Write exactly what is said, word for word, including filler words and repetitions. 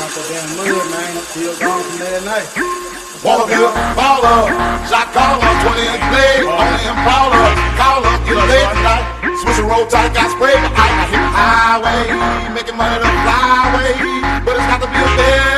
off that damn mud, man. Still gone from that night. Waterville, baller, shot caller, twenty inch blade, on the Impala, caller, get a late tonight. Switch a roll tight, got sprayed, but I hit the highway, making money to fly away, but it's got to be a fair